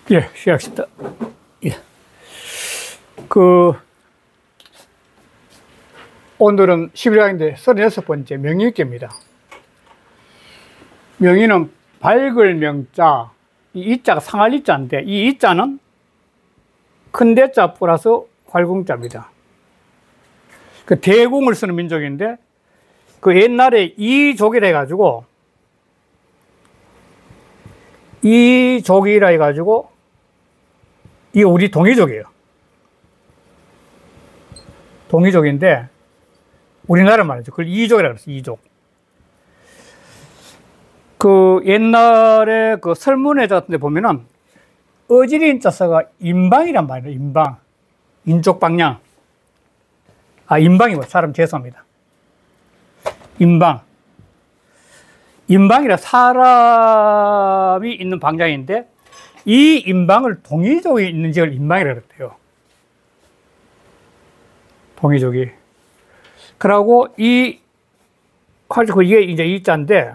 예, 시작합시다. 예. 오늘은 11강인데 36번째 명의일기입니다. 명의는 밝을 명자, 이 이자가 상할 이자인데, 이 이자는 큰 대자 플러스 활궁자입니다. 그 대궁을 쓰는 민족인데, 그 옛날에 이족이라 해가지고, 이게 우리 동이족이에요. 동이족인데, 우리나라 말이죠. 그걸 이족이라고 했어요, 이족. 그 옛날에 그 설문회자 같은 데 보면은, 어지린 자서가 인방이란 말이에요, 인방. 인족방향. 인방이고, 사람 죄송합니다. 인방. 인방이라 사람이 있는 방향인데, 이 인방을 동이족이 있는 지역을 인방이라고 그래요. 동이족이. 그러고 이게 이제 이자인데,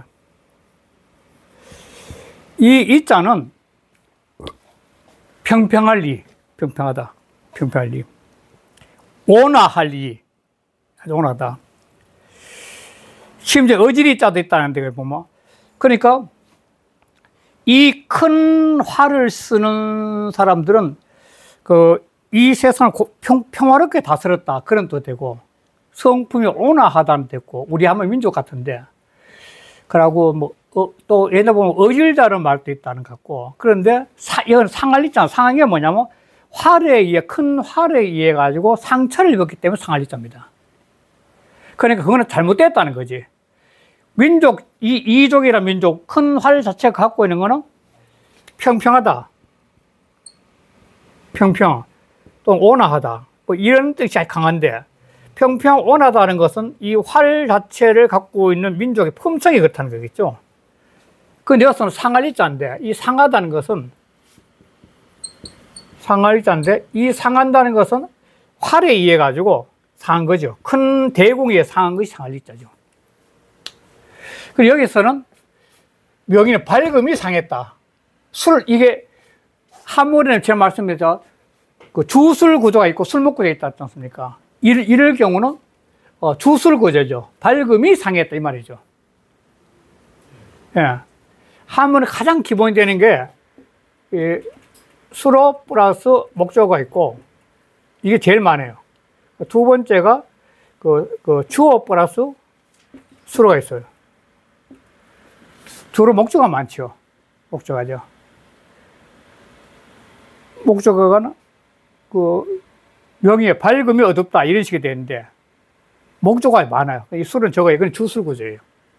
이 이자는 평평할 리, 평평하다, 평평할 리. 온화할 리, 아주 온화하다. 심지어 어지리 자도 있다는 데 보면, 그러니까 이 큰 활을 쓰는 사람들은 이 세상을 평화롭게 다스렸다, 그런 뜻도 되고, 성품이 온화하다는 뜻도 있고, 우리 한번 민족 같은데, 그러고 또 옛날 보면 어질다는 말도 있다는 것 같고, 그런데 이건 상할 있잖아. 상한 게 뭐냐면 활에 의해, 큰 활에 의해 가지고 상처를 입었기 때문에 상할 있자입니다. 그러니까 그거는 잘못됐다는 거지. 민족, 이족이라는 민족, 큰 활 자체가 갖고 있는 거는 평평하다, 평평, 또 온화하다, 이런 뜻이 강한데, 평평, 온화하다는 것은 이 활 자체를 갖고 있는 민족의 품성이 그렇다는 거겠죠. 근데 여기서는 상할 이자인데, 이 상하다는 것은, 상할 이자인데, 이 상한다는 것은 활에 의해 가지고 상한 거죠. 큰 대공에 의해 상한 것이 상할 이자죠. 그리고 여기서는 명의는 밝음이 상했다. 이게 한문에는 제가 말씀드렸죠. 그 주술 구조가 있고 술목 구조가 있지 않습니까? 이럴 경우는 주술 구조죠. 밝음이 상했다, 이 말이죠. 예. 한문에 가장 기본이 되는 게 수로 플러스 목조가 있고, 이게 제일 많아요. 두 번째가 주어 플러스 수로가 있어요. 주로 목조가 많죠. 목조가죠. 목조가는 명의에 밝음이 어둡다, 이런 식이 되는데, 목조가 많아요. 이 술은 적어요. 이건 주술 구조예요.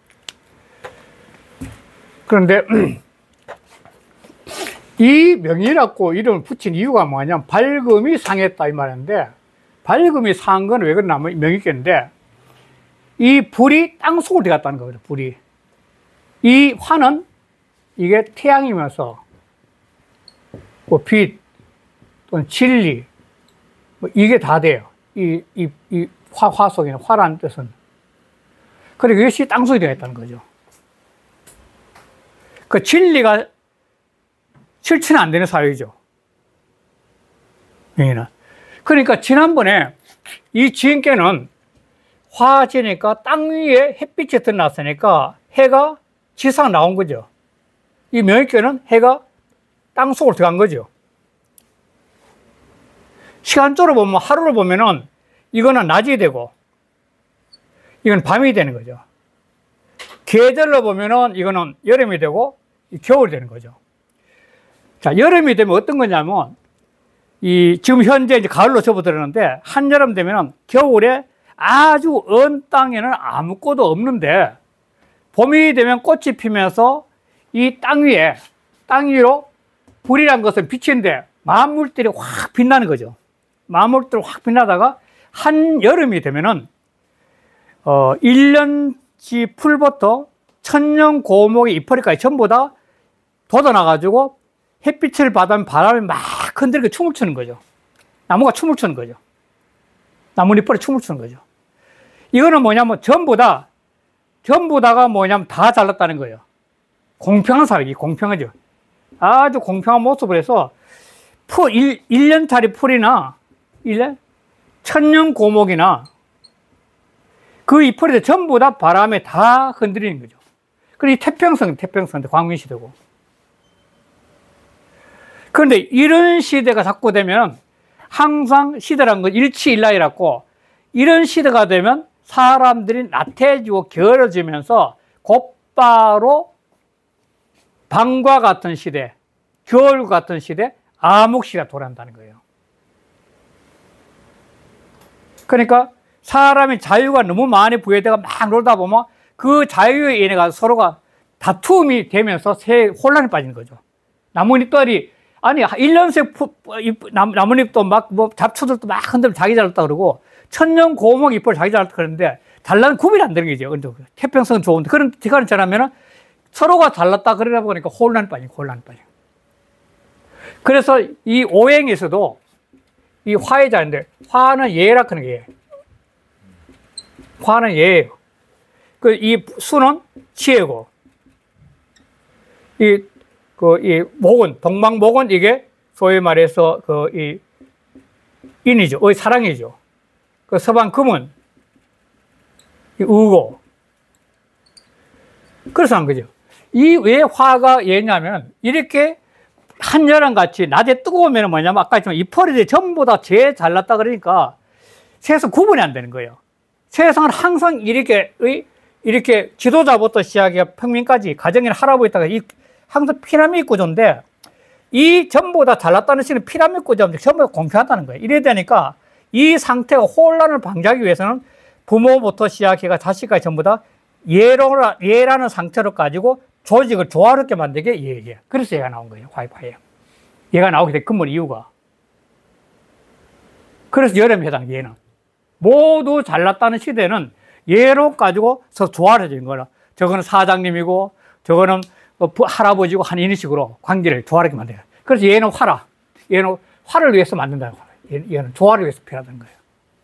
그런데 이 명의라고 이름을 붙인 이유가 뭐냐면 밝음이 상했다, 이 말인데, 밝음이 상한 건 왜 그러냐면 명의인데, 이 불이 땅속으로 들어갔다는 거예요. 불이. 이 화는 이게 태양이면서 빛 또는 진리, 이게 다 돼요. 이 화 속에는, 화라는 뜻은. 그리고 이것이 땅속에 들어있다는 거죠. 그 진리가 실체는 안 되는 사회죠. 명의는. 그러니까 지난번에 이 지인께는 화지니까 땅 위에 햇빛이 드러났으니까 해가 지상 나온 거죠. 이 명의께는 해가 땅 속으로 들어간 거죠. 시간적으로 보면, 하루를 보면은 이거는 낮이 되고, 이건 밤이 되는 거죠. 계절로 보면은 이거는 여름이 되고, 겨울이 되는 거죠. 자, 여름이 되면 어떤 거냐면, 지금 현재 이제 가을로 접어들었는데, 한여름 되면은 겨울에 아주 언 땅에는 아무것도 없는데, 봄이 되면 꽃이 피면서 이 땅 위로 불이란 것은 빛인데, 만물들이 확 빛나는 거죠. 만물들이 확 빛나다가 한여름이 되면은 1년치 풀부터 천년 고목의 이파리까지 전부 다 돋아나가지고 햇빛을 받으면 바람이 막 흔들고 춤을 추는 거죠. 나무가 춤을 추는 거죠. 나무 이파리 춤을 추는 거죠. 이거는 뭐냐면 전부 다가 뭐냐면 다 잘났다는 거예요. 공평한 사회지, 공평하죠. 아주 공평한 모습을 해서 풀, 1년짜리 풀이나, 1년? 천년고목이나, 그 잎풀이들 전부 다 바람에 다 흔들리는 거죠. 그리고 태평성인데 광민시대고. 그런데 이런 시대가 자꾸 되면 항상 시대란 건 일치일라이라고, 이런 시대가 되면 사람들이 나태해지고 게을러지면서 곧바로 밤과 같은 시대, 겨울 같은 시대, 암흑시가 돌아온다는 거예요. 그러니까 사람이 자유가 너무 많이 부여되고 막 놀다 보면 그 자유에 인해 서로가 다툼이 되면서 새 혼란에 빠지는 거죠. 나뭇잎들이, 아니, 1년새 나뭇잎도 막, 잡초들도 막 흔들면 자기 잘났다 그러고, 천년 고목 잎을 자기 잘났다 그러는데, 달라는 구별이 안 되는 거죠. 태평성은 좋은데, 그런 시간을 지나면은 서로가 달랐다 그러다 보니까 혼란에 빠지고. 그래서 이 오행에서도 이 화해자인데, 화는 예라 하는 게, 화는 예예요. 이 수는 치예고, 이 목은, 동방목은 이게 소위 말해서 이 인이죠. 사랑이죠. 서방금은 이 우고. 그래서 한 거죠. 이 왜 화가 예냐면, 이렇게 한여름 같이 낮에 뜨거우면 뭐냐면, 아까 했지만 잎풀이들이 전부 다 제일 잘났다 그러니까 세상 구분이 안 되는 거예요. 세상은 항상 이렇게 지도자부터 시작해 평민까지 가정이나 할아버지다가 항상 피라미드 구조인데, 이 전부 다 잘났다는 시는 피라미드 구조인데 전부 다 공평하다는 거예요. 이래야 되니까 이 상태가 혼란을 방지하기 위해서는 부모부터 시작해가 자식까지 전부 다 예라는 상태로 가지고 조직을 조화롭게 만들게 예. 그래서 얘가 나온 거예요. 화해. 얘가 나오게 된 근본 이유가. 그래서 여름에 해당 예는. 모두 잘났다는 시대는 예로 가지고 조화로워지는 거라. 저거는 사장님이고, 저거는 할아버지고 한 이런 식으로 관계를 조화롭게 만들어요. 그래서 얘는 화라. 얘는 화를 위해서 만든다고. 얘는 조화를 위해서 필요하다는 거예요.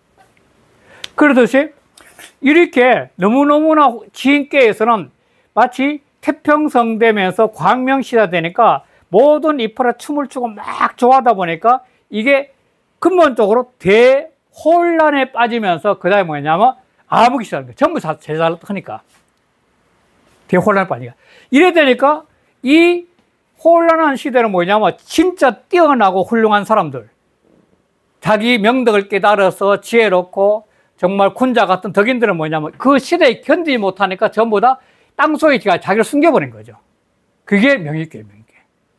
그러듯이 이렇게 너무너무나 지인계에서는 마치 태평성 되면서 광명시가 되니까 모든 잎으로 춤을 추고 막 좋아하다 보니까 이게 근본적으로 대혼란에 빠지면서 그 다음에 뭐냐면 암흑시라는 거예요. 전부 다 제자로 하니까. 대혼란에 빠지니까. 이래 되니까 이 혼란한 시대는 뭐냐면 진짜 뛰어나고 훌륭한 사람들, 자기 명덕을 깨달아서 지혜롭고 정말 군자 같은 덕인들은 뭐냐면 그 시대에 견디지 못하니까 전부 다 땅속에 자기를 숨겨버린 거죠. 그게 명익계예요, 명익계.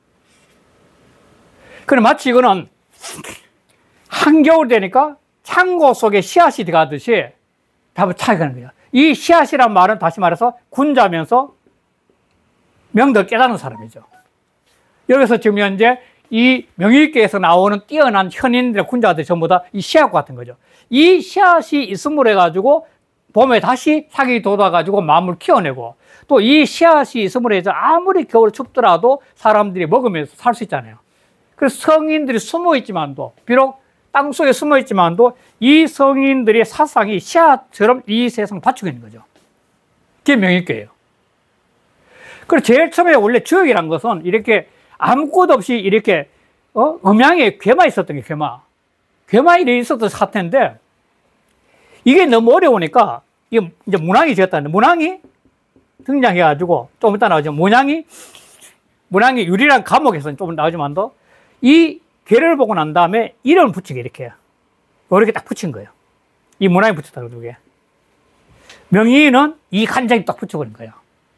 그럼 마치 이거는 한겨울 되니까 창고 속에 씨앗이 들어가듯이 답을 차이가는 거예요. 이 씨앗이란 말은 다시 말해서 군자면서 명덕을 깨닫는 사람이죠. 여기서 지금 현재 이 명익계에서 나오는 뛰어난 현인들의 군자들 전부 다 이 씨앗 같은 거죠. 이 씨앗이 있음으로 해가지고 봄에 다시 사기 돋아가지고 마음을 키워내고, 또 이 씨앗이 있음으로 해서 아무리 겨울에 춥더라도 사람들이 먹으면서 살 수 있잖아요. 그래서 성인들이 숨어 있지만도, 비록 땅속에 숨어 있지만도 이 성인들의 사상이 씨앗처럼 이 세상을 받치고 있는 거죠. 그게 명익계예요. 그리고 제일 처음에 원래 주역이란 것은 이렇게 아무것도 없이 이렇게 음양에 괴마 있었던 게 괴마 일이 있었던 사태인데, 이게 너무 어려우니까 이게 이제 문왕이 지었다는데, 문왕이 등장해가지고 좀 이따 나오죠. 문왕이 유리랑 감옥에서는 좀 나오지만도 이 괴를 보고 난 다음에 이름을 붙이게 이렇게 딱 붙인 거예요. 이 문왕이 붙였다고 그게. 명의는 이 간장이 딱 붙여버린 거예요.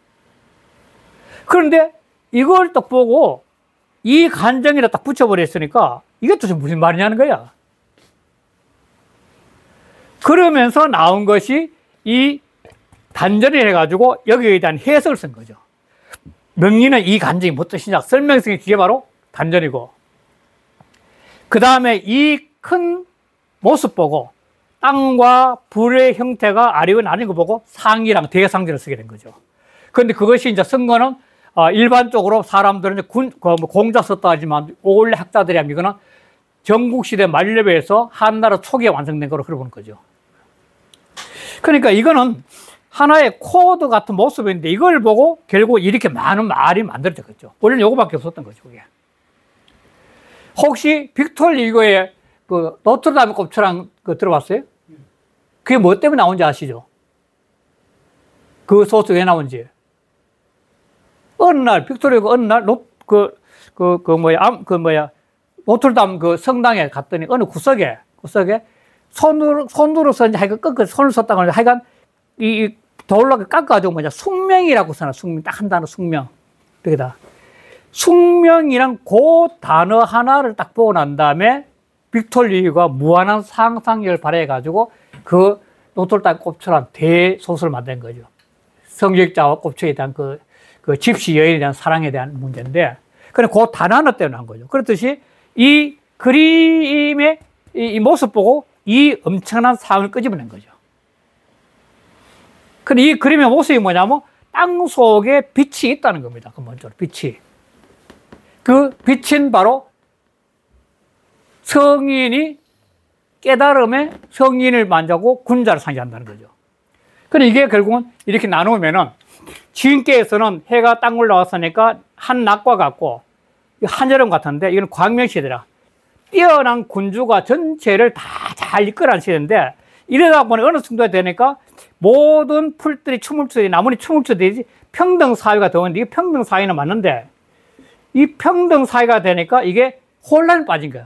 그런데 이걸 딱 보고 이 간장에다 딱 붙여버렸으니까 이것도 좀 무슨 말이냐는 거야. 그러면서 나온 것이 이 단전이 해가지고 여기에 대한 해석을 쓴 거죠. 명리는 이 간증이 뭐 뜻이냐 설명성이 그게 바로 단전이고, 그 다음에 이 큰 모습 보고 땅과 불의 형태가 아리고 나뉜 거 보고 상이랑 대상지를 쓰게 된 거죠. 그런데 그것이 이제 쓴 거는 일반적으로 사람들은 이제 공자 썼다 하지만 원래 학자들이 하면 이거는 전국시대 만렙에서 한나라 초기에 완성된 거로 그러고 보는 거죠. 그러니까 이거는 하나의 코드 같은 모습인데 이걸 보고 결국 이렇게 많은 말이 만들어졌겠죠. 원래는 이거밖에 없었던 거죠, 그게. 혹시 빅토르 유고의 그 노트르담의 곱추랑 그 들어봤어요? 그게 뭐 때문에 나온지 아시죠? 그 소스 왜 나온지. 어느 날, 빅토르 유고 어느 날, 노트르담 그 성당에 갔더니 어느 구석에 손으로서 이제 하여간 손을 썼다고 하는데 하여간 이 돌로 깎아가지고 숙명이라고 써놔. 숙명. 딱 한 단어 숙명. 여기다. 숙명이란 그 단어 하나를 딱 보고 난 다음에 빅토르 유고가 무한한 상상력을 발휘해가지고 그 노트르담 곱추란 대소설을 만든 거죠. 성직자와 곱추에 대한 그 집시 여인에 대한 사랑에 대한 문제인데, 그래, 그 단어 하나 때문에 한 거죠. 그렇듯이 이 그림의 이 모습 보고 이 엄청난 사랑을 끄집어낸 거죠. 근데 이 그림의 모습이 뭐냐면 땅 속에 빛이 있다는 겁니다. 그 먼저로 빛이. 그 빛은 바로 성인이 깨달음의 성인을 만자고 군자를 상징한다는 거죠. 근데 이게 결국은 이렇게 나누면은 지인께서는 해가 땅 올라왔으니까 한낮과 같고 한여름 같은데 이건 광명시대라. 뛰어난 군주가 전체를 다 잘 이끌어가는 시대인데 이러다 보니 어느 정도에 되니까 모든 풀들이 춤을 추듯이 나무니 춤을 추듯이 평등 사회가 되었는데 이게 평등 사회는 맞는데 이 평등 사회가 되니까 이게 혼란에 빠진 거야.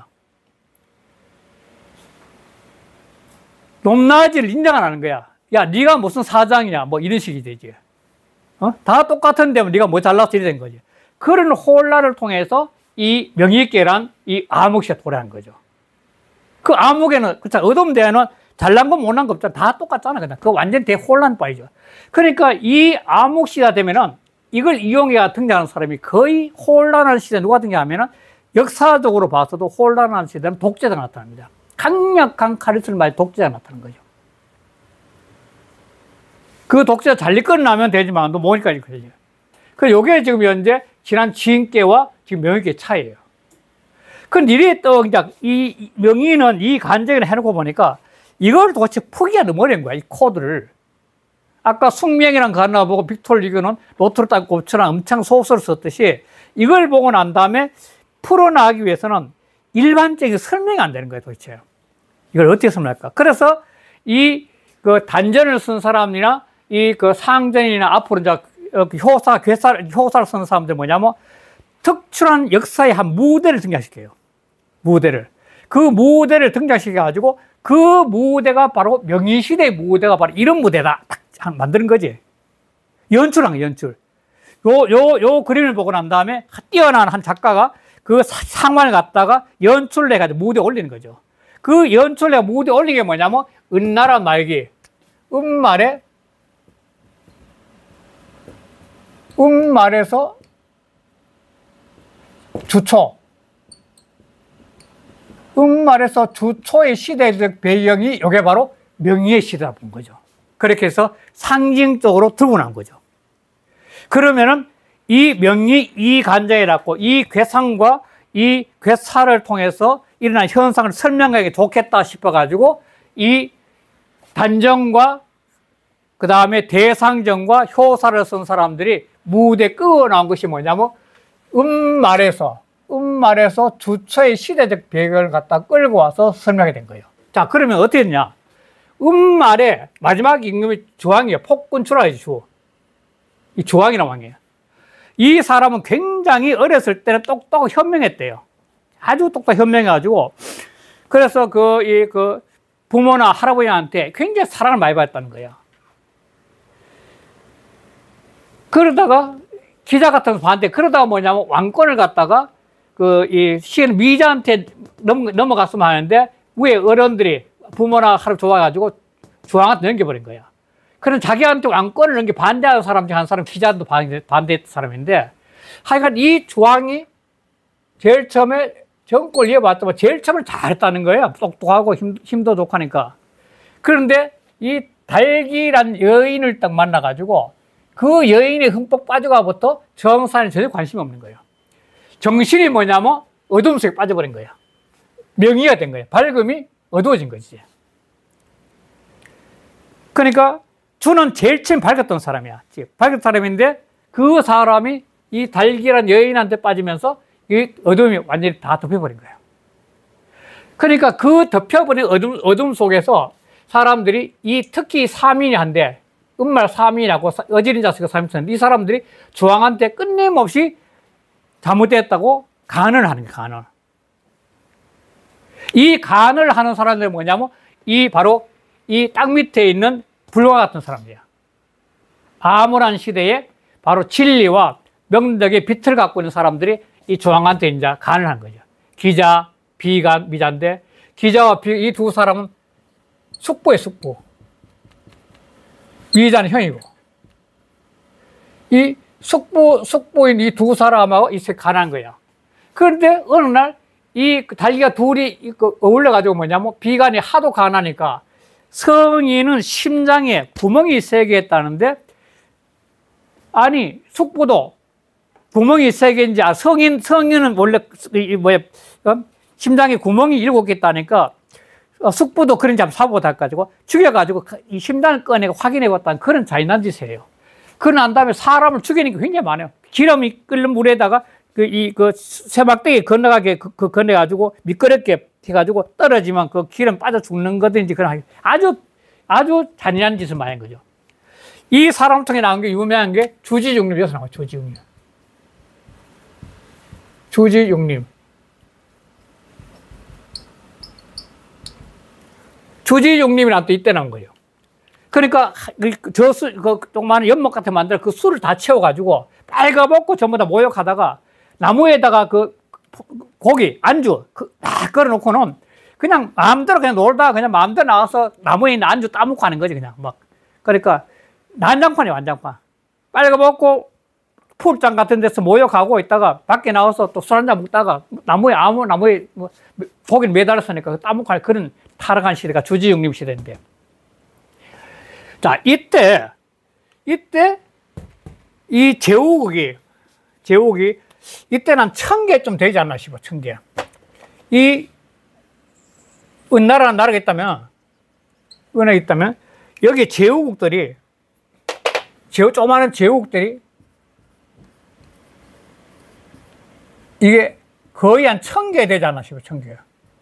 높낮이를 인정 안 하는 거야. 야, 네가 무슨 사장이냐, 뭐 이런 식이 되지. 다 똑같은데 네가 뭐 잘났어 이래 된 거지. 그런 혼란을 통해서 이 명의계란 이 암흑시가 도래한 거죠. 그 암흑에는 그렇죠. 어둠 대에는 잘난 거 못난 거 없잖아. 다 똑같잖아. 그냥 그 완전 대혼란 빠이죠. 그러니까 이 암흑시가 되면은 이걸 이용해 등장하는 사람이 거의 혼란한 시대 누가 등장하면은 역사적으로 봐서도 혼란한 시대는 독재자가 나타납니다. 강력한 카리스마를 가진 독재자가 나타나는 거죠. 그 독재자 잘 이끌어나면 되지만 또 뭐니까 이끌어야지. 그 요게 지금 현재 지난 지인계와 지금 명의계 차이예요. 그런데 이래 또 이 명의는 이 간증을 해놓고 보니까 이걸 도대체 풀기가 너무 어려운 거야. 이 코드를. 아까 숙명이란 단어 보고 빅토르 유고는 노트르담 곱추랑 엄청 소설을 썼듯이 이걸 보고 난 다음에 풀어나가기 위해서는 일반적인 설명이 안 되는 거예요, 도대체. 이걸 어떻게 설명할까? 그래서 이 그 단전을 쓴 사람이나 이 그 상전이나 앞으로 이제 효사를 쓰는 사람들 뭐냐면 특출한 역사의 한 무대를 등장시켜요. 무대를. 그 무대를 등장시켜가지고 그 무대가 바로 명의시대의 무대가 바로 이런 무대다. 딱 만드는 거지. 연출한 연출. 요 그림을 보고 난 다음에 뛰어난 한 작가가 그 상황을 갖다가 연출을 해가지고 무대에 올리는 거죠. 그 연출을 무대에 올리는 게 뭐냐면 은나라 말기, 음말에서 주초. 음말에서 주초의 시대적 배경이 이게 바로 명의의 시대라 본 거죠. 그렇게 해서 상징적으로 들고 난 거죠. 그러면은 이 명의, 이 간장이라고 이 괴상과 이 괴사를 통해서 일어난 현상을 설명하기 좋겠다 싶어가지고 이 단정과 그 다음에 대상정과 효사를 쓴 사람들이 무대에 끄어 나온 것이 뭐냐면 음말에서 주초의 시대적 배경을 갖다 끌고 와서 설명이 된 거예요. 자, 그러면 어떻게 됐냐? 음말에 마지막 임금이 주왕이에요. 폭군출하의 주. 이 주왕이라는 왕이에요. 이 사람은 굉장히 어렸을 때는 똑똑하고 현명했대요. 아주 똑똑하고 현명해가지고 그래서 그 부모나 할아버지한테 굉장히 사랑을 많이 받았다는 거예요. 그러다가 기자 같은 반대 그러다가 뭐냐면 왕권을 갖다가 이 시인 미자한테 넘어갔으면 하는데 위에 어른들이 부모나 할아버지 좋아가지고 주왕한테 넘겨버린 거야. 그래서 자기한테 왕권을 넘겨 반대하는 사람 중 한 사람 기자도 반대했던 사람인데 하여간 이 주왕이 제일 처음에 정권을 이어봤더만 제일 처음에 잘했다는 거예요. 똑똑하고 힘도 좋고 하니까. 그런데 이 달기란 여인을 딱 만나가지고 그 여인에 흠뻑 빠져가부터 정사에 전혀 관심이 없는 거예요. 정신이 뭐냐면 어둠 속에 빠져버린 거야. 명의가 된 거야. 밝음이 어두워진 거지. 그러니까 주는 제일 처음 밝았던 사람이야. 밝은 사람인데 그 사람이 이 달기란 여인한테 빠지면서 이 어둠이 완전히 다 덮여버린 거예요. 그러니까 그 덮여버린 어둠 속에서 사람들이 특히 사민한데, 음말 사민하고 어지린 자식과 사민했는데, 이 사람들이 조항한테 끊임없이 잘못됐다고 간을 하는 거예요, 간을. 이 간을 하는 사람들이 뭐냐면, 바로 이 땅 밑에 있는 불과 같은 사람들이야. 암울한 시대에 바로 진리와 명덕의 빛을 갖고 있는 사람들이 이 조항한테 이제 간을 한 거죠. 기자, 비간, 미자인데, 기자와 이 두 사람은 숙부예요, 숙부. 미자는 형이고. 이 숙부인 이 두 사람하고 이세 간한 거야. 그런데 어느 날 이 달기가 둘이 어울려가지고 뭐냐면, 비간이 하도 간하니까 성인은 심장에 구멍이 3개 있다는데, 아니, 숙부도 구멍이 3개인지, 성인은 원래, 심장에 구멍이 7개 있다니까, 숙부도 그런 잠 사보고 닦아가지고, 죽여가지고, 이 심장을 꺼내고 확인해 봤다는 그런 잔인한 짓이에요. 그러고 난 다음에 사람을 죽이는 게 굉장히 많아요. 기름이 끓는 물에다가, 새막대기 건너가게, 건너가지고, 미끄럽게 해가지고, 떨어지면 그 기름 빠져 죽는 거든지, 그런 아주 잔인한 짓을 많이 한 거죠. 이 사람 통해 나온 게 유명한 게 주지육림, 여기서 나와요, 주지육림. 주지육림. 주지육림이란 또 이때 나온 거예요. 그러니까 조그마한 연못 같은 만들어 그 술을 다 채워가지고 빨가벗고 전부 다 모욕하다가 나무에다가 고기, 안주 다 걸어놓고는 그냥 마음대로 그냥 놀다가 그냥 마음대로 나와서 나무에 있는 안주 따먹고 하는 거지, 그냥 막. 그러니까 난장판이에요, 난장판. 빨가벗고 풀장 같은 데서 모욕하고 있다가 밖에 나와서 또 술 한잔 먹다가 나무에 고기를 매달았으니까 따먹고 하는 그런 타락한 시대가 주지육림 시대인데. 자, 이때 이 제후국이 이때는 1000개 되지 않나 싶어, 1000개. 이 은나라는 나라가 있다면, 여기 제후국들이, 조그마한 제후국들이 이게 거의 한 1000개 되지 않나 싶어, 1000개.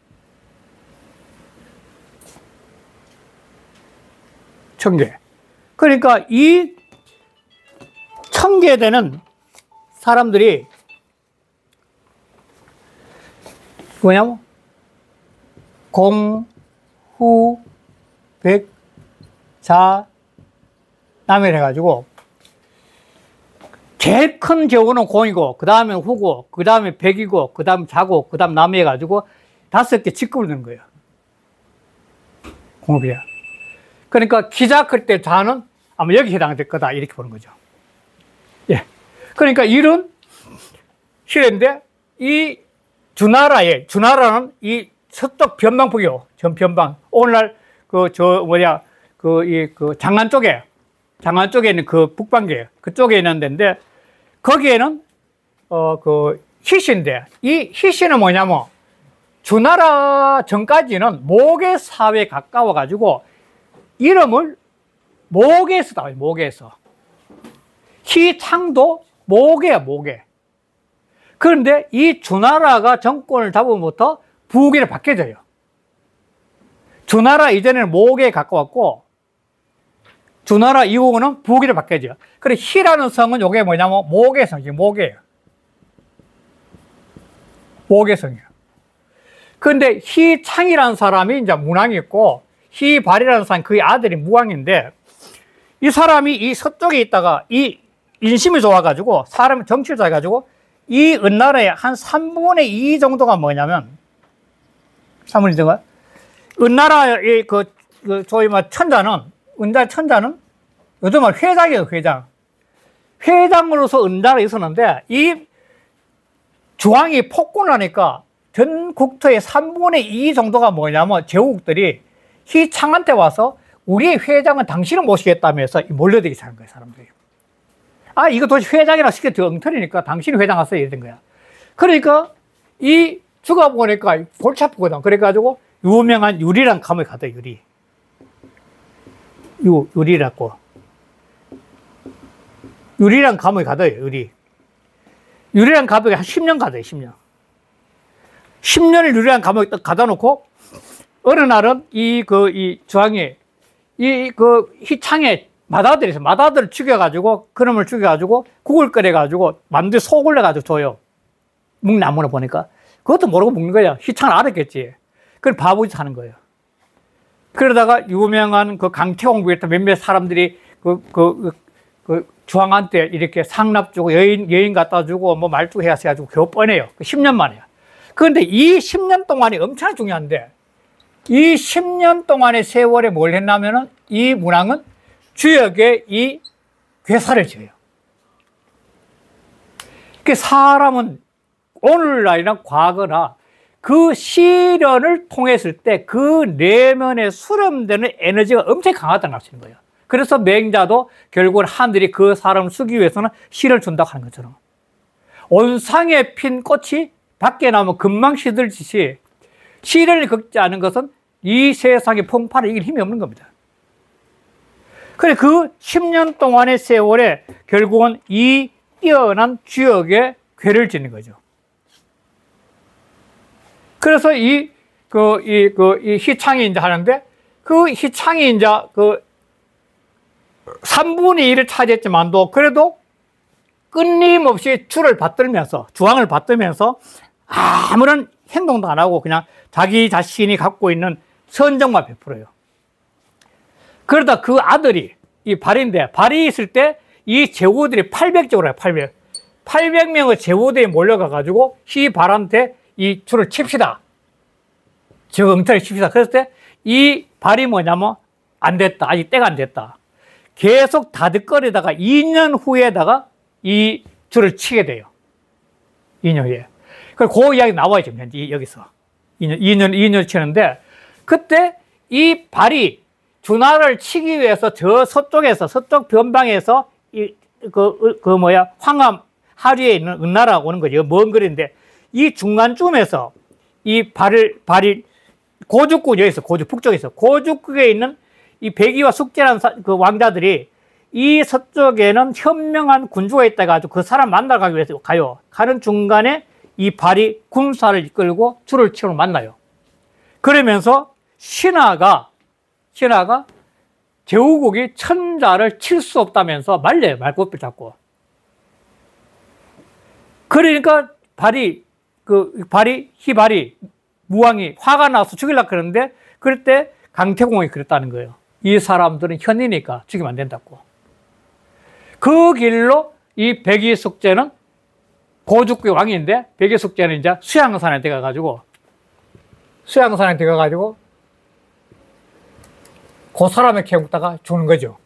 그러니까 이 1000개 되는 사람들이 뭐냐면 공, 후, 백, 자, 남을 해가지고 제일 큰 제후는 공이고, 그 다음에 후고, 그 다음에 백이고, 그 다음 자고, 그 다음 남이 해가지고 5개 직급을 넣은 거예요. 공업이야. 그러니까 기자 클 때 자는 아마 여기 해당될 거다, 이렇게 보는 거죠. 예. 그러니까 이런 시대인데, 이 주나라는 이 서쪽 변방북이요. 전변방. 오늘날 장안 쪽에 있는 그 북방계, 그쪽에 있는 데인데, 거기에는, 희씨인데, 이 희씨는 뭐냐면, 주나라 전까지는 목의 사회에 가까워가지고, 이름을 목에서 나와요, 목에서. 희창도 목이야, 목에. 그런데 이 주나라가 정권을 잡으면부터 북이로 바뀌어져요. 주나라 이전에는 목에 가까웠고, 주나라 이후는 북이로 바뀌어져요. 그래, 희라는 성은 요게 뭐냐면 목의 성이에요, 목이에요. 목의 성이에요. 그런데 희창이라는 사람이 이제 문왕이 있고, 희발이라는 사람이 그의 아들이 무왕인데, 이 사람이 이 서쪽에 있다가 이 인심이 좋아가지고, 사람이 정치를 잘해가지고, 이 은나라의 한 3분의 2 정도가 뭐냐면, 3분의 2 정도가, 은나라의 소위 말 은자 천자는 요즘 말 회장이에요, 회장. 회장으로서 은나라에 있었는데, 이 주왕이 폭군하니까 전 국토의 3분의 2 정도가 뭐냐면, 제후국들이 희창한테 와서 우리의 회장은 당신을 모시겠다면서 몰려들기 시작한 거예요, 사람들이. 아, 이거 도대체 회장이라 시켜도 엉터리니까 당신이 회장 하세요, 이랬던 거야. 그러니까 이 죽어보니까 골치 아프거든. 그래가지고 유명한 유리란 감옥에 가다, 유리라고. 유리란 감옥에 가다, 유리. 유리한 감옥에 한 10년 가둬요, 10년. 10년을 유리한 감옥에 딱 가다 놓고, 어느 날은 이 주황이, 희창에 마다들이 있어요. 마다들을 죽여가지고, 그놈을 죽여가지고, 국을 끓여가지고, 만두에 속 올려가지고 줘요. 묵나무를 보니까. 그것도 모르고 먹는 거야. 희창을 알았겠지. 그걸 바보짓 하는 거예요. 그러다가 유명한 그 강태공부에 몇몇 사람들이 주황한테 이렇게 상납 주고 여인 갖다 주고 뭐 말주 해서 해가지고 겨우 뻔해요. 10년 만에요. 그런데 이 10년 동안이 엄청 중요한데, 이 10년 동안의 세월에 뭘 했냐면은 이 문왕은 주역에 이 괴사를 지어요. 그 사람은 오늘날이나 과거나 그 시련을 통했을 때 그 내면에 수렴되는 에너지가 엄청 강하다는 걸 아시는 거예요. 그래서 맹자도 결국은 하늘이 그 사람을 쓰기 위해서는 씨를 준다고 하는 것처럼, 온상에 핀 꽃이 밖에 나오면 금방 시들듯이 시련을 겪지 않은 것은 이 세상의 풍파를 이길 힘이 없는 겁니다. 그래, 그 10년 동안의 세월에 결국은 이 뛰어난 주역에 괴를 짓는 거죠. 그래서 이 희창이 이제 하는데, 그 희창이 이제 3분의 1을 차지했지만도 그래도 끊임없이 주황을 받들면서 아무런 행동도 안 하고 그냥 자기 자신이 갖고 있는 선정만 베풀어요. 그러다 그 아들이 이 발인데, 발이 있을 때 이 제후들이 800쪽으로 해요. 800명의 제후들이 몰려가가지고 이 발한테 이 줄을 칩시다. 엉터리 칩시다. 그랬을 때 이 발이 뭐냐면 안 됐다. 아직 때가 안 됐다. 계속 다득거리다가 2년 후에다가 이 줄을 치게 돼요. 2년 후에. 그 이야기 나와요, 지금 현재 여기서. 2년 치는데, 그때 이 발이 준하를 치기 위해서 저 서쪽 변방에서 황암 하류에 있는 은나라가 오는 거죠. 먼 거리인데, 이 중간쯤에서 이 발이 고죽국, 여기 있어. 북쪽에 있어. 고죽국에 있는 이 백이와 숙제라는 그 왕자들이 이 서쪽에는 현명한 군주가 있다 가지고 그 사람 만나러 가기 위해서 가요. 가는 중간에 이 발이 군사를 이끌고 줄을 치고 만나요. 그러면서 신하가 제후국이 천자를 칠 수 없다면서 말려요. 말꽃을 잡고. 그러니까 희발이 무왕이 화가 나서 죽이려고 그러는데, 그럴 때 강태공이 그랬다는 거예요. 이 사람들은 현이니까 죽이면 안 된다고. 그 길로 이 백이숙제는 고죽국의 왕인데, 백이숙제는 이제 수양산에 들어가가지고 그 사람의 캐묻다가 죽는 거죠.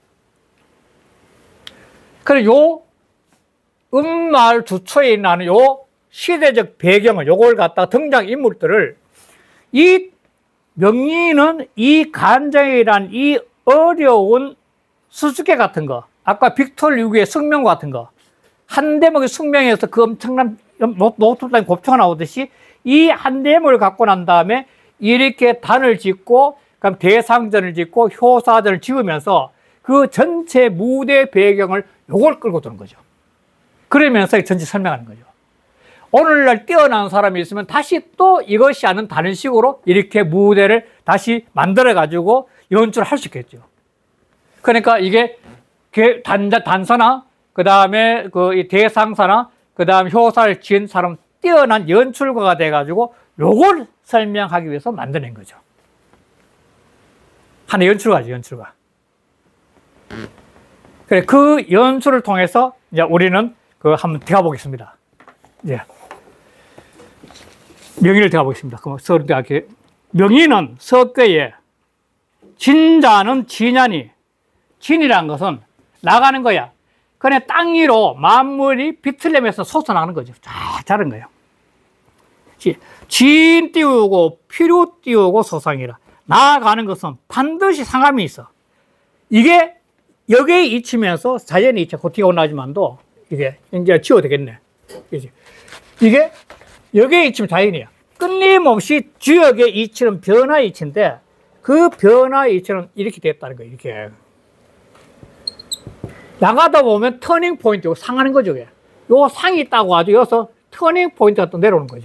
그래서 요 음마을 주초에 있는 요 시대적 배경을, 요걸 갖다가 등장인물들을, 이 명의는 이 간장이란 이 어려운 수수께 같은 거, 아까 빅토르 유구의 숙명 같은 거, 한 대목의 숙명에서 그 엄청난 노트단의 곱초가 나오듯이 이 한 대목을 갖고 난 다음에 이렇게 단을 짓고, 그럼 대상전을 짓고 효사전을 지으면서 그 전체 무대 배경을 요걸 끌고 도는 거죠. 그러면서 전체 설명하는 거죠. 오늘날 뛰어난 사람이 있으면 다시 또 이것이 아닌 다른 식으로 이렇게 무대를 다시 만들어가지고 연출을 할 수 있겠죠. 그러니까 이게 단서나, 그 다음에 이 대상사나, 그 다음 효사를 지은 사람, 뛰어난 연출가가 돼가지고 요걸 설명하기 위해서 만들어낸 거죠. 하나의 연출가죠, 연출가. 그래, 그 연출을 통해서 이제 우리는 한번 들어가 보겠습니다. 이제 명의를 들어가 보겠습니다. 그럼 서울대학교 명의는 석괴에, 진자는 진야니, 진이라는 것은 나가는 거야. 그냥 땅 위로 만물이 비틀레면서 솟아나가는 거죠. 쫙 자른 거예요. 진 띄우고 필요 띄우고 소상이라. 나아가는 것은 반드시 상함이 있어. 이게 여기에 잊히면서 자연이 잊혀 고티가 올라가지만도 이게 이제 지워도 되겠네. 이게 여기에 잊히면 자연이야. 끊임없이 지역에 잊히는 변화 이치인데, 그 변화 이치는 이렇게 됐다는 거예요. 이렇게 나가다 보면 터닝 포인트고 상하는 거죠. 요 상이 있다고 아주 여기서 터닝 포인트가 또 내려오는 거죠.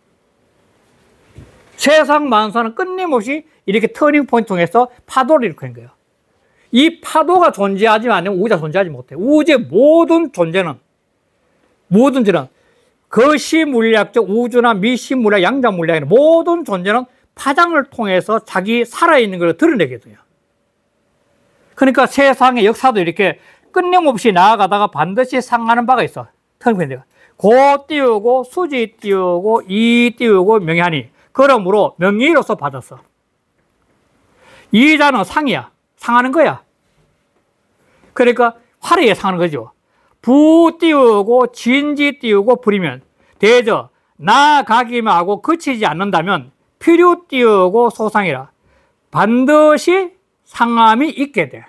세상 만사는 끊임없이 이렇게 터닝 포인트 통해서 파도를 일으키는 거예요. 이 파도가 존재하지만 않으면 우주가 존재하지 못해요. 우주의 모든 존재는, 모든 존재는 거시물리학적 우주나 미시물리학, 양자물리학의 모든 존재는 파장을 통해서 자기 살아있는 걸 드러내게 돼요. 그러니까 세상의 역사도 이렇게 끊임없이 나아가다가 반드시 상하는 바가 있어. 터닝포인트가. 고 띄우고 수지 띄우고 이 띄우고 명의하니. 그러므로 명의로서 받았어. 이자는 상이야. 상하는 거야. 그러니까 화려에 상하는 거죠. 부 띄우고 진지 띄우고 부리면 대저 나가기만 하고 그치지 않는다면 필요 띄우고 소상이라. 반드시 상함이 있게 돼.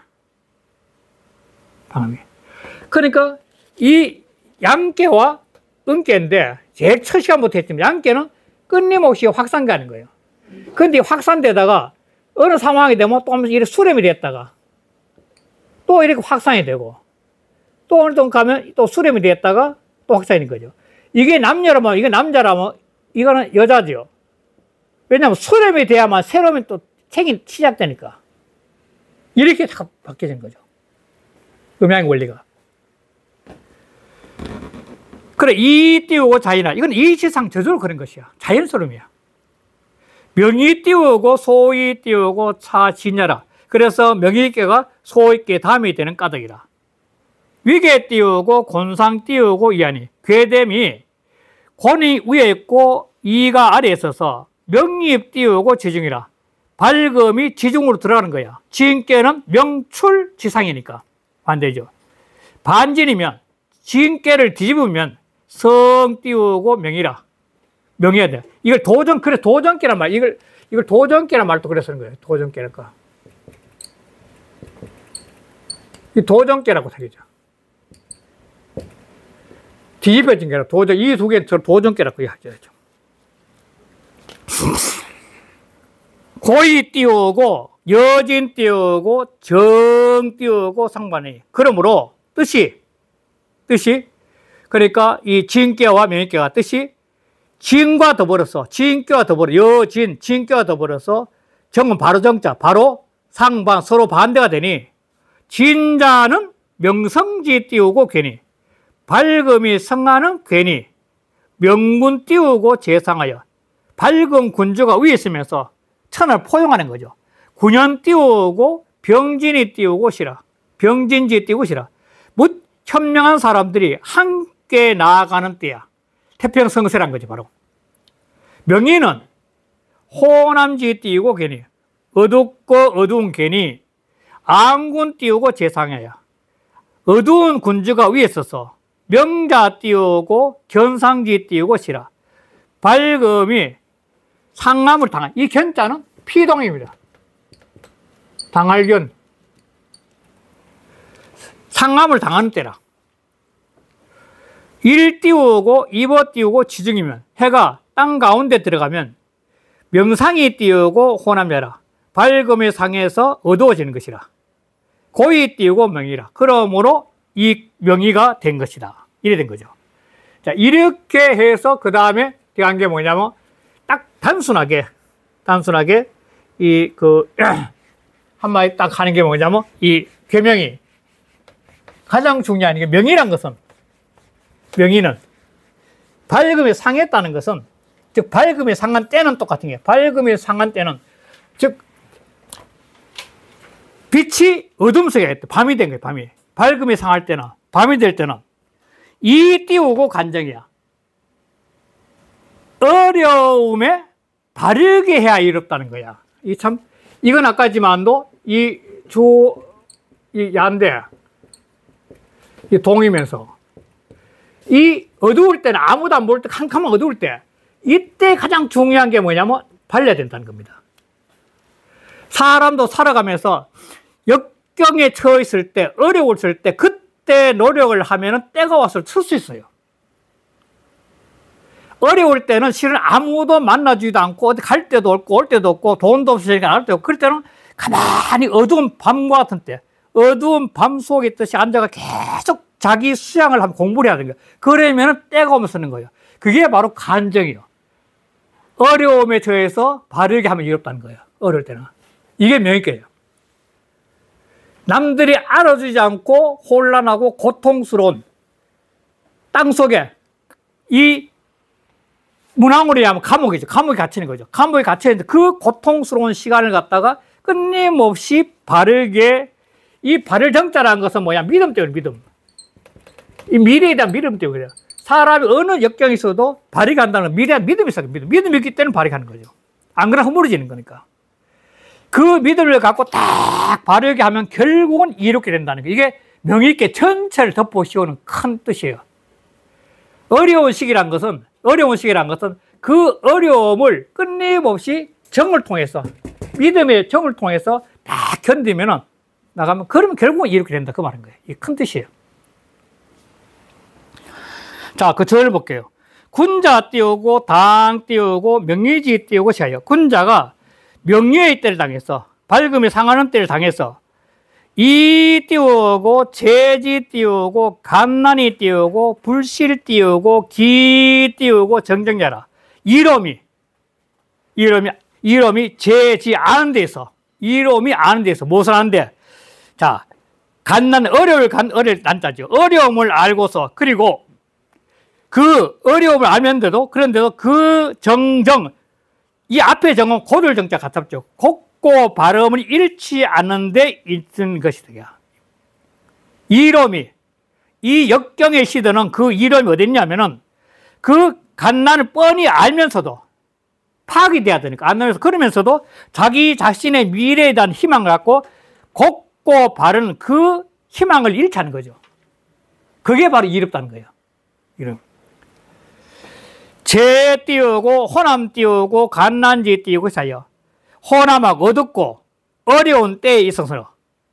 상함이. 그러니까 이 양계와 음계인데 제일 첫 시간부터 했지만 양계는 끊임없이 확산가는 거예요. 그런데 확산되다가 어느 상황이 되면 또 이렇게 수렴이 됐다가 또 이렇게 확산이 되고 또 어느 정도 가면 또 수렴이 됐다가 또 확산이 되는 거죠. 이게 남녀라면, 이게 남자라면 이거는 여자죠. 왜냐하면 수렴이 돼야만 새로움이 또 책이 시작되니까. 이렇게 다 바뀌어진 거죠. 음양의 원리가. 그래, 이 띄우고 자연아. 이건 이치상 저절로 그런 것이야. 자연스러움이야. 명이 띄우고 소이 띄우고 차 진야라. 그래서 명의계가 소의계 다음이 되는 까닭이라. 위계 띄우고 곤상 띄우고 이하니. 괴됨이 곤이 위에 있고 이가 아래에 있어서 명입 띄우고 지중이라. 밝음이 지중으로 들어가는 거야. 지인계는 명출 지상이니까. 반대죠. 반진이면 지인계를 뒤집으면 성 띄우고 명이라. 명해야 돼. 이걸 그래, 도전계란 말. 이걸 도전계란 말도 그래서 그런 거예요. 도전계랄까. 이 도전계라고 사귀죠. 뒤집어진 게라 이 두 개는 도전계라고 하죠. 고이 띄우고 여진 띄우고 정 띄우고 상반이. 그러므로 뜻이 그러니까 이 진계와 명의계가 뜻이 진과 더불어서 진계와 더불어 여진 진계와 더불어서 정은 바로 정자 바로 상반 서로 반대가 되니 진자는 명성지 띄우고 괜히 밝음이 성하는 괜히 명군 띄우고 재상하여 밝음 군주가 위에 있으면서 천을 포용하는 거죠. 군연 띄우고 병진이 띄우고 시라. 병진지 띄우고 시라. 묻 현명한 사람들이 함께 나아가는 때야. 태평성세란 거지 바로. 명의는 호남지 띄우고 괜히 어둡고 어두운 괜히 안군 띄우고 재상해야. 어두운 군주가 위에 있어서 명자 띄우고 견상지 띄우고 시라. 밝음이 상함을 당한. 이 견자는 피동입니다. 당할견. 상함을 당하는 때라. 일 띄우고 입어 띄우고 지중이면 해가 땅 가운데 들어가면 명상이 띄우고 호남자라. 밝음의 상에서 어두워지는 것이라. 고이 띄우고 명이라. 그러므로 이 명의가 된 것이다. 이래 된 거죠. 자, 이렇게 해서 그 다음에 한 게 뭐냐면 딱 단순하게 한마디 딱 하는 게 뭐냐면 이 계명이 가장 중요한 게 명의란 것은 명의는 밝음이 상했다는 것은 즉 밝음이 상한 때는 똑같은 게 밝음이 상한 때는 즉 빛이 어둠 속에 있다. 밤이 된 거예요. 밤이. 밝음이 상할 때는 밤이 될 때는 이 띄우고 간정이야. 어려움에 바르게 해야 이롭다는 거야. 이건 아까지만도 이 야인데 이 동이면서 이 어두울 때는 아무도 안 볼 때 캄캄한 어두울 때 이때 가장 중요한 게 뭐냐면 발려야 된다는 겁니다. 사람도 살아가면서 역경에 처해 있을 때 어려웠을 때 그때 노력을 하면은 때가 와서 쓸 수 있어요. 어려울 때는 실은 아무도 만나주지도 않고 어디 갈 데도 없고 올 데도 없고 돈도 없으니까 안 할 때도 없고 그럴 때는 가만히 어두운 밤과 같은 때 어두운 밤 속에 있듯이 앉아가 계속 자기 수양을 한번 공부를 해야 되는 거예요. 그러면 때가 오면 쓰는 거예요. 그게 바로 간정이에요. 어려움에 처해서 바르게 하면 이롭다는 거예요. 어려울 때는. 이게 명의께예요. 남들이 알아주지 않고 혼란하고 고통스러운 땅 속에 이 문항으로 하면 감옥이죠. 감옥에 갇히는 거죠. 감옥에 갇혀있는데 그 고통스러운 시간을 갖다가 끊임없이 바르게, 이 바를 정자라는 것은 뭐야? 믿음 때문에 믿음. 이 미래에 대한 믿음 때문에 그래요. 사람이 어느 역경이 있어도 바르게 한다는 건 미래에 믿음이 있어요. 믿음이 있기 때문에 바르게 하는 거죠. 안 그러면 허물어지는 거니까. 그 믿음을 갖고 딱 바르게 하면 결국은 이롭게 된다는 거예요. 이게 명의있게 전체를 덮어 씌우는 큰 뜻이에요. 어려운 시기란 것은 그 어려움을 끊임없이 정을 통해서, 믿음의 정을 통해서 딱 견디면은 나가면, 그러면 결국은 이렇게 된다. 그 말인 거예요. 이게 큰 뜻이에요. 자, 그 절을 볼게요. 군자 띄우고, 당 띄우고, 명의지 띄우고, 시하여. 군자가 명예의 때를 당해서, 밝음이 상하는 때를 당해서, 이 띄우고, 재지 띄우고, 간난이 띄우고, 불실 띄우고, 기 띄우고, 정정자라. 이름이 재지 않은 데서, 이름이 아는 데서, 무엇을 아는데? 자, 어려울 난자죠. 어려움을 알고서, 그리고 그 어려움을 알면서도, 그런데도 그 정정, 이 앞에 정은 고를 정자 같았죠. 곱고 발음을 잃지 않는데 있는 것이다. 이름이, 이 역경의 시대는 그 이름이 어딨냐면은 그 갓난을 뻔히 알면서도 파악이 돼야 되니까 안 나면서, 그러면서도 자기 자신의 미래에 대한 희망을 갖고 곱고 바른 그 희망을 잃지 않는 거죠. 그게 바로 이롭다는 거예요. 이름. 재 띄우고, 호남 띄우고, 갓난지 띄우고 사여. 호남하고 어둡고 어려운 때에 있어서,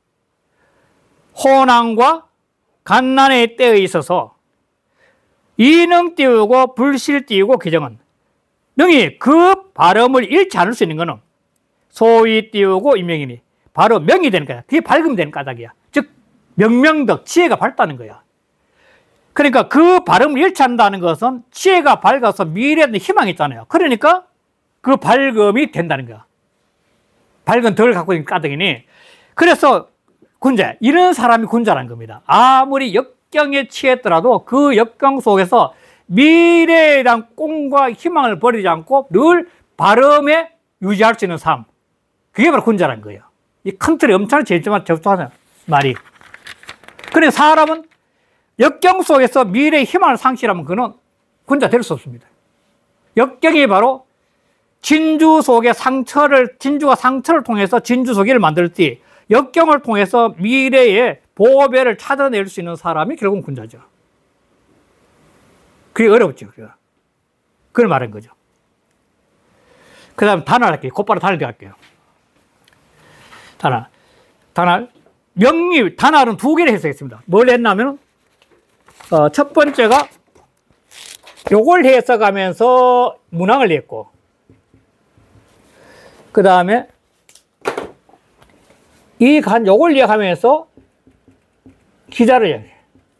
호남과 갓난의 때에 있어서 이능 띄우고, 불실 띄우고, 기정은 명이 그 발음을 잃지 않을 수 있는 것은 소위 띄우고 인명이니 바로 명이 되는 거야. 그게 밝음이 되는 까닭이야. 즉 명명덕, 지혜가 밝다는 거야. 그러니까 그 발음을 잃지 않는다는 것은 지혜가 밝아서 미래에 대한 희망이 있잖아요. 그러니까 그 밝음이 된다는 거야. 밝은 덕을 갖고 있는 까닭이니, 그래서 군자, 이런 사람이 군자라는 겁니다. 아무리 역경에 처했더라도 그 역경 속에서 미래에 대한 꿈과 희망을 버리지 않고 늘 발음에 유지할 수 있는 삶, 그게 바로 군자라는 거예요. 이 큰 틀에 엄청나게 제일만 접촉하는 말이. 그래서 사람은 역경 속에서 미래의 희망을 상실하면 그는 군자 될 수 없습니다. 역경이 바로 진주 속의 진주가 상처를 통해서 진주 속에를 만들었지, 역경을 통해서 미래의 보배를 찾아낼 수 있는 사람이 결국은 군자죠. 그게 어렵죠. 그걸 말한 거죠. 그 다음에 단할 할게요. 곧바로 단을 들어갈게요. 단할. 명리, 단할은 두 개를 해석했습니다. 뭘 했냐면, 첫 번째가 요걸 해석하면서 문항을 냈고, 그 다음에 요걸 이해하면서 기자를 이야기해요.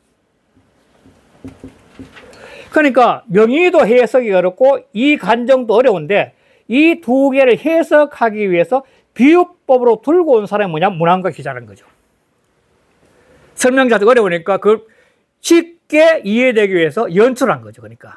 그러니까 명의도 해석이 어렵고 이 간정도 어려운데, 이 두 개를 해석하기 위해서 비유법으로 들고 온 사람이 뭐냐? 문항과 기자라는 거죠. 설명 자체가 어려우니까 그걸 쉽게 이해되기 위해서 연출한 거죠. 그러니까.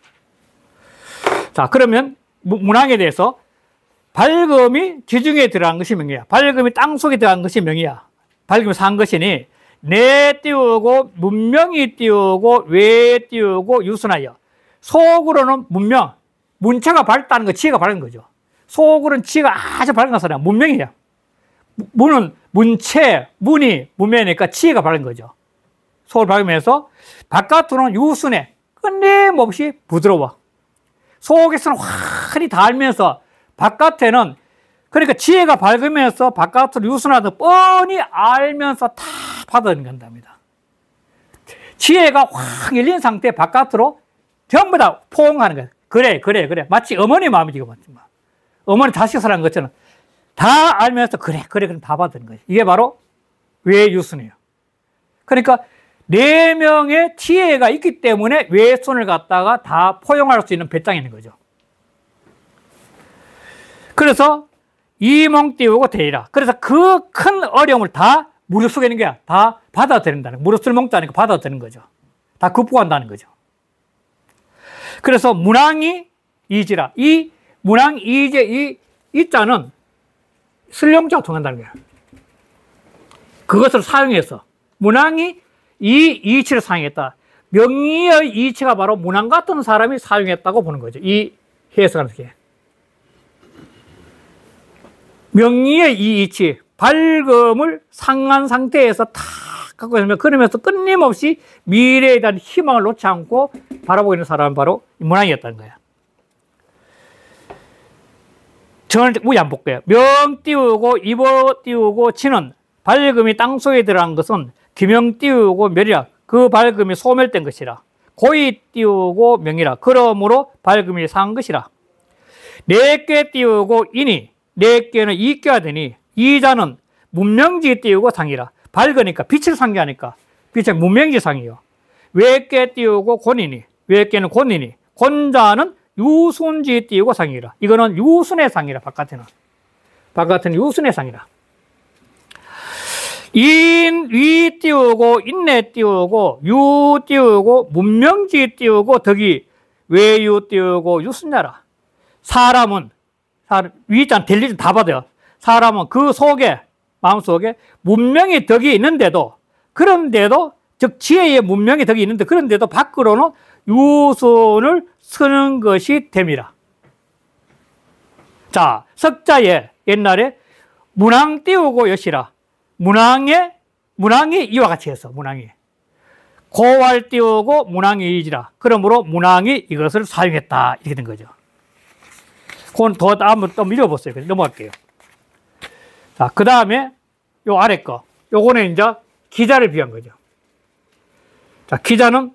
자, 그러면 문항에 대해서 밝음이 지중해에 들어간 것이 명이야. 밝음이 땅속에 들어간 것이 명이야. 밝음이 산 것이니 내 띄우고, 문명이 띄우고, 외에 띄우고, 유순하여. 속으로는 문명, 문체가 밝다는 거, 지혜가 밝은 거죠. 속으로는 지혜가 아주 밝은 사람, 문명이에요. 문은 문체, 문이 문명이니까 지혜가 밝은 거죠. 속을 밝으면서 바깥으로는 유순해, 끊임없이 부드러워. 속에서는 환히 닳으면서 바깥에는, 그러니까 지혜가 밝으면서 바깥으로 유순하듯 뻔히 알면서 다 받아들인답니다. 지혜가 확 열린 상태 바깥으로 전부 다 포옹하는 거예요. 그래. 마치 어머니 마음이 지금 맞지만, 어머니 자식 사랑한 것처럼 다 알면서 그래, 다 받아들이는 거예요. 이게 바로 외유순이에요. 그러니까 4명의 지혜가 있기 때문에 외손을 갖다가 다 포용할 수 있는 배짱이 있는 거죠. 그래서 이몽 띄우고 대이라. 그래서 그 큰 어려움을 다 무릅쓰게 있는 거야. 다 받아들인다는, 무릅쓸 몽자니까 받아들이는 거죠. 다 극복한다는 거죠. 그래서 문왕이 이지라. 이 문왕 이제 이 자는 슬령자가 통한다는 거야. 그것을 사용해서 문왕이 이 이치를 사용했다. 명의의 이치가 바로 문왕 같은 사람이 사용했다고 보는 거죠. 이 해석하는 게. 명의의 이 이치, 밝음을 상한 상태에서 탁 갖고 있으면 그러면서 끊임없이 미래에 대한 희망을 놓지 않고 바라보고 있는 사람은 바로 문왕이었다는 거야. 저는 우리 안 볼게요. 명 띄우고 이보 띄우고 치는 밝음이 땅속에 들어간 것은 기명 띄우고 멸이라. 그 밝음이 소멸된 것이라. 고이 띄우고 명이라. 그러므로 밝음이 상한 것이라. 4개 띄우고 인이 4개는 이껴야 되니 이자는 문명지 띄우고 상이라. 밝으니까 빛을 상기하니까 빛은 문명지 상이요. 외께 띄우고 곤이니 외께는 곤이니 곤자는 유순지 띄우고 상이라. 이거는 유순의 상이라. 바깥에는 유순의 상이라. 인, 위 띄우고 인내 띄우고 유 띄우고 문명지 띄우고 덕이 외유 띄우고 유순자라. 사람은 위자는 델리즈 다 받아요. 사람은 그 속에 마음속에 문명의 덕이 있는데도 그런데도 즉 지혜의 문명의 덕이 있는데 그런데도 밖으로는 유순을 쓰는 것이 됨이라. 자, 석자에 옛날에 문왕 띄우고 여시라. 문왕이 이와 같이 했어. 문왕이 고왈 띄우고 문왕이 이지라. 그러므로 문왕이 이것을 사용했다. 이렇게 된 거죠. 그건 더 한번 또 읽어보세요. 넘어갈게요. 자, 그 다음에 요 아래 거. 요거는 이제 기자를 비한 거죠. 자, 기자는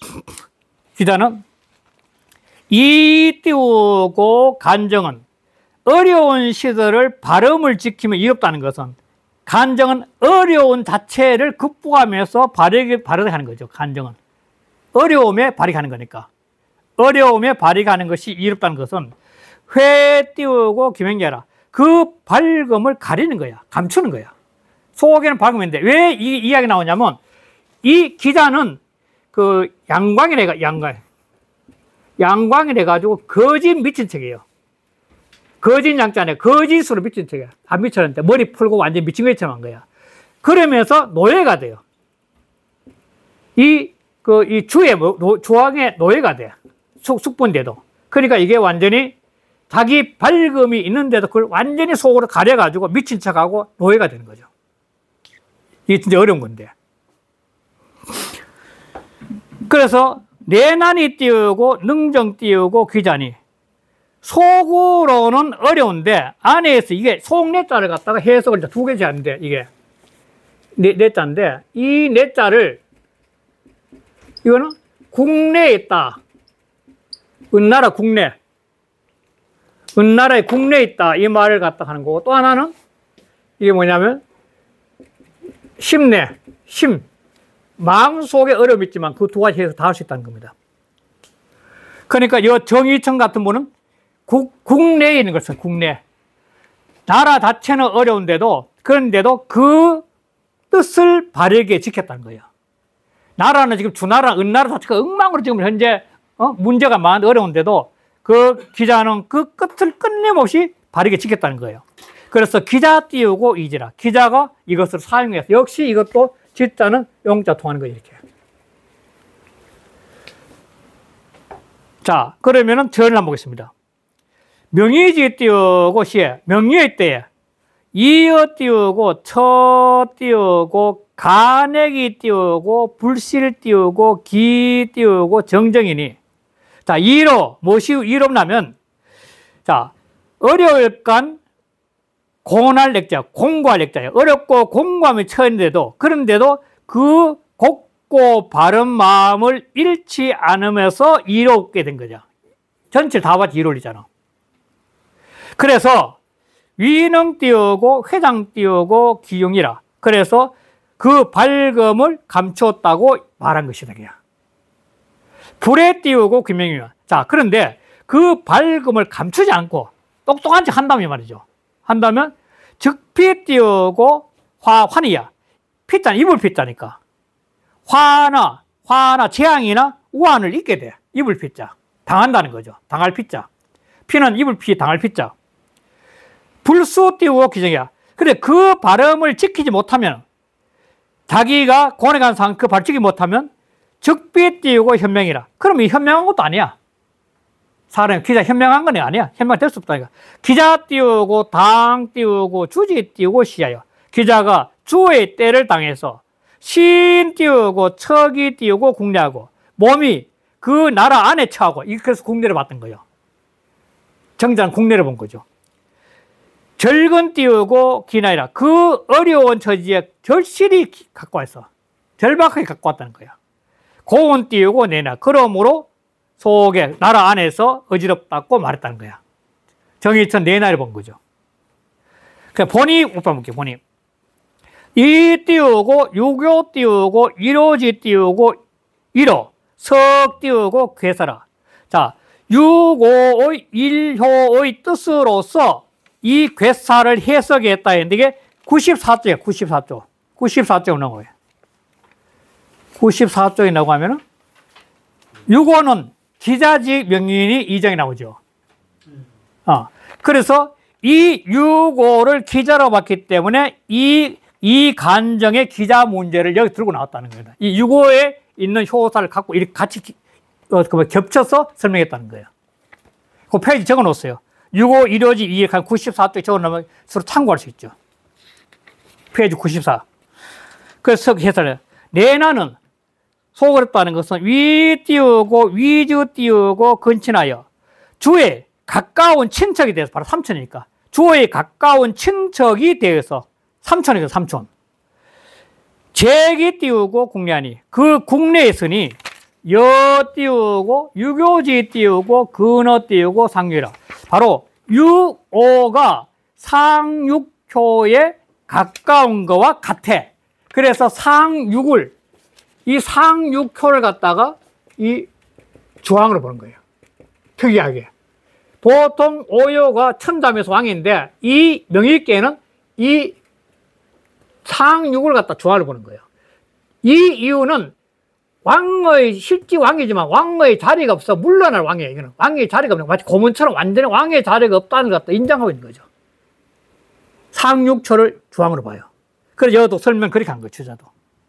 이 띄우고 간정은 어려운 시절을 발음을 지키면 이롭다는 것은 간정은 어려운 자체를 극복하면서 발휘하는 거죠. 간정은 어려움에 발휘하는 거니까. 어려움에 발휘하는 것이 이롭다는 것은 회 띄우고 기명계라. 그 밝음을 가리는 거야. 감추는 거야. 속에는 밝음인데 왜 이 이야기 나오냐면 이 기자는 그 양광이래 가지고 거짓 미친 척이에요. 거짓 양자네. 거짓으로 미친 척이야. 안 미쳤는데 머리 풀고 완전 미친 것처럼 한 거야. 그러면서 노예가 돼요. 이 주왕의 노예가 돼. 숙부인데도. 그러니까 이게 완전히 자기 밝음이 있는데도 그걸 완전히 속으로 가려가지고 미친 척하고 노예가 되는 거죠. 이게 진짜 어려운 건데. 그래서 내난이 띄우고 능정 띄우고 귀자니 속으로는 어려운데 안에서 이게 속내자를 갖다가 해석을 2개씩 하는데 이게 내자인데 이 내자를 이거는 국내에 있다. 은나라 국내. 은나라의 국내에 있다. 이 말을 갖다 하는 거고 또 하나는 이게 뭐냐면 심. 마음속에 어려움이 있지만 그 2가지 해서 다 할 수 있다는 겁니다. 그러니까 이 정의청 같은 분은 국내에 있는 것은 국내. 나라 자체는 어려운데도 그런데도 그 뜻을 바르게 지켰다는 거예요. 나라는 지금 주나라, 은나라 자체가 엉망으로 지금 현재 문제가 많은 어려운데도 그 기자는 그 끝을 끊임없이 바르게 지켰다는 거예요. 그래서 기자 띄우고 이지라. 기자가 이것을 사용해서 역시 이것도 지자는 용자 통하는 거예요. 이렇게. 자, 그러면은 절을 한번 보겠습니다. 명의지 띄우고 시에 명의의 때에 이어 띄우고 처 띄우고 간액이 띄우고 불실 띄우고 기 띄우고 정정이니. 자, 이로 무엇이 이롭냐면 자, 어려울간 공할 렉자, 공고할 렉자예요. 어렵고 공고함이 처했는데도 그런데도 그 곱고 바른 마음을 잃지 않으면서 이롭게 된 거죠. 전체를 다 같이 이롭이잖아. 그래서 위능 띄우고 회장 띄우고 기용이라. 그래서 그 밝음을 감췄다고 말한 것이다. 불에 띄우고 김명이면. 자, 그런데 그 밝음을 감추지 않고 똑똑한 척 한다면 말이죠. 한다면 즉피 띄우고 환이야. 피자는 입을 피자니까. 화나 재앙이나 우환을 잊게 돼. 입을 피자. 당한다는 거죠. 당할 피자. 피는 입을 피, 당할 피자. 불수 띄우고 기정이야. 근데 그 발음을 지키지 못하면, 자기가 고뇌 간 상황 그 발을 지키지 못하면 즉비 띄우고 현명이라. 그러면 현명한 것도 아니야. 사람이 기자 현명한 건 아니야. 현명할 될 수 없다니까. 기자 띄우고 당 띄우고 주지 띄우고 시야요. 기자가 주의 때를 당해서 신 띄우고 척이 띄우고 국내하고 몸이 그 나라 안에 처하고 이렇게 해서 국내를 봤던 거예요. 정자는 국내를 본 거죠. 절근 띄우고 기나이라. 그 어려운 처지에 절실히 갖고 왔어. 절박하게 갖고 왔다는 거야. 고운 띄우고 내나. 그러므로 속에 나라 안에서 어지럽다고 말했다는 거야. 정의천 내나를 본 거죠. 그러니까 본이 오빠 볼게요. 본이 이 띄우고 유교 띄우고 이로지 띄우고 이로 석 띄우고 괴사라. 자, 유고의 일효의 뜻으로서 이 괴사를 해석했다 했는데 이게 94조예요. 94조. 94조 나온 거예요. 94조에 나오고 하면은 유고는 기자직 명인이 이정이 나오죠. 그래서 이 유고를 기자로 봤기 때문에 이 간정의 기자 문제를 여기 들고 나왔다는 겁니다. 이 유고에 있는 효사를 갖고 이렇게 같이 겹쳐서 설명했다는 거예요. 그 페이지 적어 놓았어요. 유고 이료지 이익한 94쪽에 적어 놓으면 서로 참고할 수 있죠. 페이지 94. 그래서 해설을 내나는 소그랬다는 것은 위 띄우고 위주 띄우고 근친하여 주의 가까운 친척이 되어서 바로 삼촌이니까 주의 가까운 친척이 되어서 삼촌이죠. 삼촌. 제기 띄우고 국내하니 그 국내에 있으니 여 띄우고 유교지 띄우고 근어 띄우고 상유라. 바로 유오가 상육효에 가까운 거와 같아. 그래서 상육을 이 상육효를 갖다가 이 주황으로 보는 거예요. 특이하게. 보통 오요가 천담에서 왕인데 이 명의계는 이 상육을 갖다 주황으로 보는 거예요. 이 이유는 왕의 실제 왕이지만 왕의 자리가 없어 물러날 왕이에요. 이거는 왕의 자리가 없는 마치 고문처럼 완전히 왕의 자리가 없다는 것 갖다 인정하고 있는 거죠. 상육초를 주황으로 봐요. 그래서 여도 설명 그렇게 한 거예요. 주자도.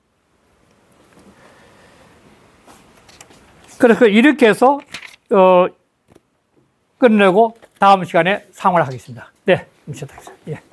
그래서 이렇게 해서 끝내고 다음 시간에 상황을 하겠습니다. 네, 임시다. 예.